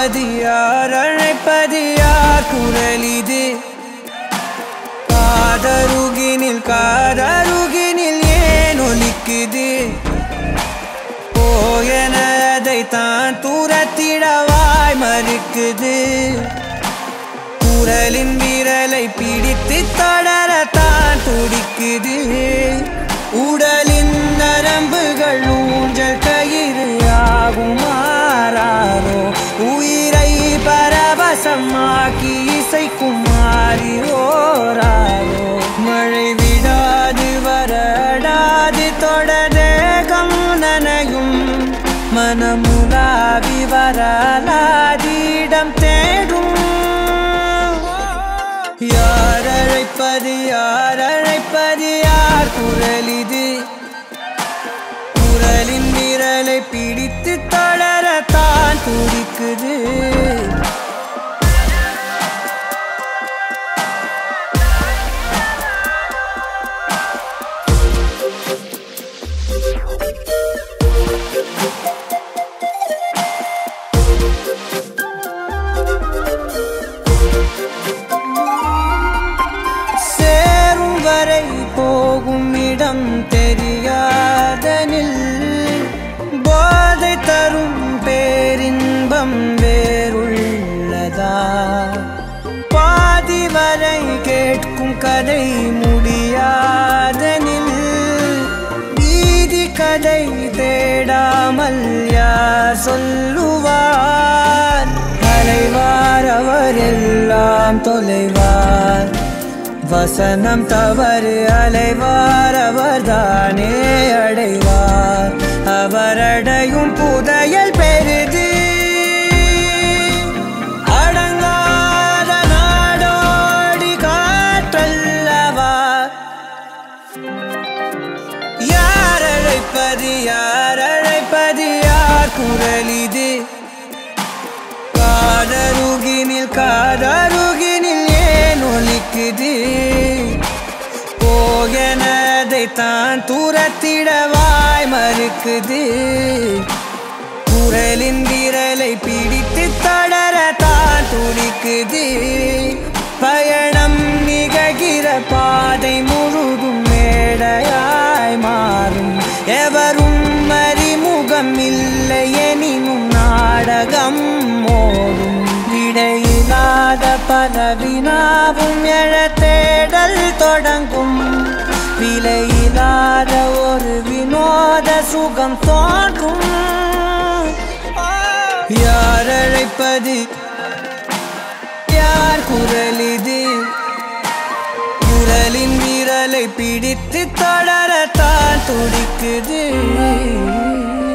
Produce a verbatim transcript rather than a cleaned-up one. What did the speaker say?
அழைப்பது யார் அழைப்பது யார் குரல் இது காதருகினில் காதருகினில் ஏன் ஒலிக்குது போயனதை தான் தூரத்திடவாய் மறுக்குது குரலின் விரலை பிடித்து தொடரத்தான் துடிக்குது உடலின் நரம்புகள் ஊஞ்சல் கயிறு ஆகும் மாறாரோ உயிரை பரவசமாக்கி இசைக்கும் மாறி ஓராரோ மழை விடாது வரடாது தொடரேகம் நனையும் மனமுலாவி வரலாதிடம் தேடும் யார் அழைப்பது யார் அழைப்பது யார் குரல் இது குரலின் விரலை பிடித்து தொடரத்தான் துடிக்குது போகும் இடம் தெரியாதனில் போதை தரும் பேரின்பம் வேறுள்ளதா பாதி வரை கேட்கும் கதை முடியாதனில் வீதி கதை தேடாமல் யார் சொல்லுவார் அலைவார் அவர் எல்லாம் தொலைவார் வசனம் தவறு அலைவார் அவர்தானே அடைவார் அவரடையும் புதையல் பெரிது அடங்காத நாடோடி காற்றல்லவா யார் அழைப்பது யார் அழைப்பது யார் குரல் இது காதருகினில் காதருகினில் ஏன் ஒலிக்குது போகனதை தான் தூரத்திடவாய் மறுக்குது குரலின் விரலை பிடித்து தொடரத்தான் துடிக்குது பயணம் நிகழ்கிற பாதை முழுதும் மேடையாய் மாறும் எவரும் அறிமுகம் இல்லை எனினும் நாடகம் ஓடும் விடையில்லாத பல வினாவும் எழ தேடல் தொடங்கும் விலையில்லாத ஒரு வினோத சுகம் தோன்றும் யார் அழைப்பது யார் குரல் இது குரலின் விரலை பிடித்து தொடரத்தான் துடிக்குது